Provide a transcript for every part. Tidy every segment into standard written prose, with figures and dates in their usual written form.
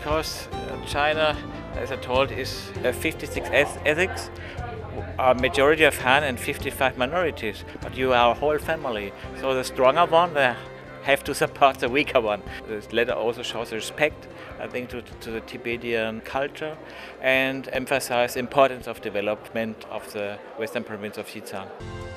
because China, as I told, is 56 ethnics, a majority of Han and 55 minorities. But you are a whole family, so the stronger one have to support the weaker one. This letter also shows respect, I think, to the Tibetan culture and emphasize the importance of development of the western province of Xizang.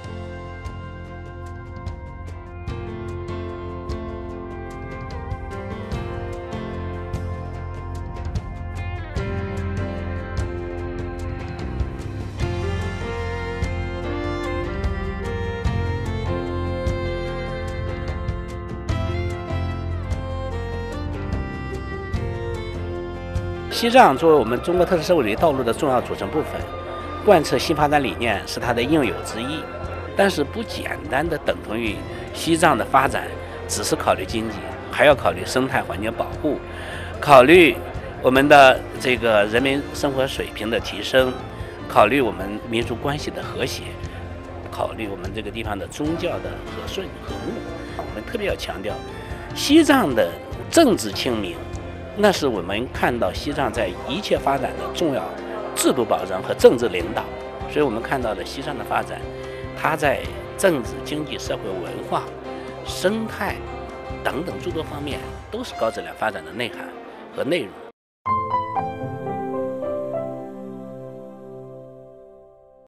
西藏作为我们中国特色社会主义道路的重要组成部分，贯彻新发展理念是它的应有之义，但是不简单的等同于西藏的发展只是考虑经济，还要考虑生态环境保护，考虑我们的这个人民生活水平的提升，考虑我们民族关系的和谐，考虑我们这个地方的宗教的和顺和睦。我们特别要强调西藏的政治清明，那是我们看到西藏在一切发展的重要制度保障和政治领导。所以我们看到的西藏的发展，它在政治、经济、社会、文化、生态等等诸多方面都是高质量发展的内涵和内容。